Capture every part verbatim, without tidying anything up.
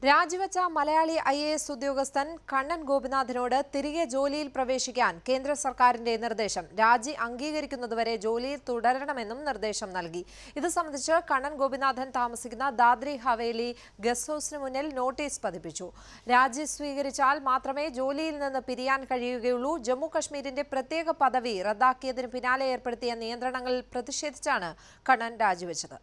രാജിവെച്ച Malayali I A S ഉദ്യോഗസ്ഥൻ കണ്ണൻ ഗോപിനാഥനോട് തിരികെ ജോലിയിൽ പ്രവേശിക്കാൻ കേന്ദ്ര സർക്കാരിന്റെ നിർദ്ദേശം. രാജി അംഗീകരിക്കുന്നതുവരെ ജോലിയിൽ തുടരണമെന്നും നിർദ്ദേശം നൽകി. ഇത് സംബന്ധിച്ച് കണ്ണൻ ഗോപിനാഥൻ താമസിക്കുന്ന ദാദ്രി ഹവേലി ഗസ്റ്റ് ഹൌസിന് മുന്നിൽ നോട്ടീസ് പതിപ്പിച്ചു. രാജി സ്വീകരിച്ചാൽ മാത്രമേ ജോലിയിൽ നിന്ന് പിരിയാൻ കഴിയുകയുള്ളൂ. ജമ്മു കശ്മീരിന്റെ പ്രത്യേക പദവി റദ്ദാക്കിയതിന് പിന്നാലെ ഏർപ്പെടുത്തിയ നിയന്ത്രണങ്ങളിൽ പ്രതിഷേധിച്ചാണ് കണ്ണൻ രാജിവെച്ചത്.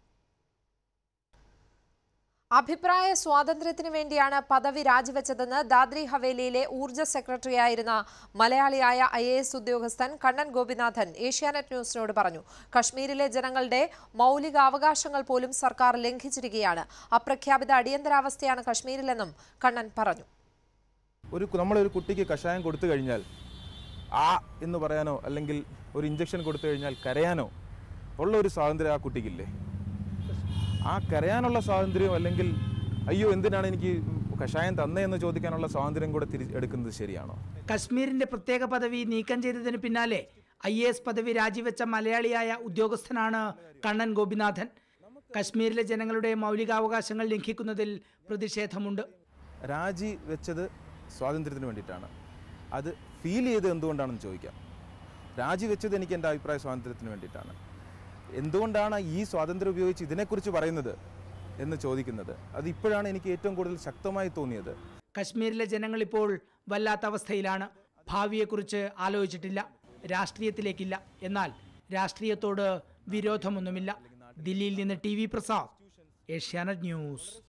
അഭിപ്രായ സ്വാതന്ത്ര്യത്തിനു വേണ്ടിയാണ് പദവി രാജിവെച്ചതെന്ന് ദാദ്രി ഹവേലിയിലെ ഊർജ്ജ സെക്രട്ടറിയായിരുന്ന മലയാളിയായ ഐ എ എസ് ഉദ്യോഗസ്ഥൻ കണ്ണൻ ഗോപിനാഥൻ ഏഷ്യാനെറ്റ് ന്യൂസിനോട് പറഞ്ഞു. കശ്മീരിലെ ജനങ്ങളുടെ മൗലികാവകാശങ്ങൾ പോലും സർക്കാർ ലംഘിച്ചിരിക്കുകയാണ്. അപ്രഖ്യാപിത അടിയന്തരാവസ്ഥയാണ് കശ്മീരിലെന്നും കണ്ണൻ പറഞ്ഞു. ഒരു നമ്മളൊരു കുട്ടിക്ക് കഷായം കൊടുത്തു കഴിഞ്ഞാൽ ആ എന്ന് പറയാനോ അല്ലെങ്കിൽ ഒരു ഇഞ്ചക്ഷൻ കൊടുത്തു കഴിഞ്ഞാൽ കരയാനോ ഉള്ള ഒരു സ്വാതന്ത്ര്യം ആ കുട്ടിക്കില്ലേ? ആ കരയാനുള്ള സ്വാതന്ത്ര്യം അല്ലെങ്കിൽ അയ്യോ എന്തിനാണ് എനിക്ക് കഷായം തന്നതെന്ന് ചോദിക്കാനുള്ള സ്വാതന്ത്ര്യം കൂടെ തിരി എടുക്കുന്നത് ശരിയാണോ? കശ്മീരിന്റെ പ്രത്യേക പദവി നീക്കം ചെയ്തതിന് പിന്നാലെ ഐ എ എസ് പദവി രാജിവെച്ച മലയാളിയായ ഉദ്യോഗസ്ഥനാണ് കണ്ണൻ ഗോപിനാഥൻ. കശ്മീരിലെ ജനങ്ങളുടെ മൗലികാവകാശങ്ങൾ ലംഘിക്കുന്നതിൽ പ്രതിഷേധമുണ്ട്. രാജി വെച്ചത് സ്വാതന്ത്ര്യത്തിന് വേണ്ടിയിട്ടാണ്. അത് ഫീൽ ചെയ്ത് എന്തുകൊണ്ടാണെന്ന് ചോദിക്കാം. രാജിവെച്ചത് എനിക്ക് എൻ്റെ അഭിപ്രായ സ്വാതന്ത്ര്യത്തിന് വേണ്ടിയിട്ടാണ്. എന്തുകൊണ്ടാണ് ഈ സ്വാതന്ത്ര്യം ഉപയോഗിച്ച് ഇതിനെക്കുറിച്ച് പറയുന്നത് എന്ന് ചോദിക്കുന്നത് അത് ഇപ്പോഴാണ് എനിക്ക് ഏറ്റവും കൂടുതൽ ശക്തമായി തോന്നിയത്. കശ്മീരിലെ ജനങ്ങൾ ഇപ്പോൾ വല്ലാത്ത അവസ്ഥയിലാണ്. ഭാവിയെക്കുറിച്ച് ആലോചിച്ചിട്ടില്ല, രാഷ്ട്രീയത്തിലേക്കില്ല. എന്നാൽ രാഷ്ട്രീയത്തോട് വിരോധമൊന്നുമില്ല. ദില്ലിയിൽ നിന്ന് T V Prasad, Asianet news.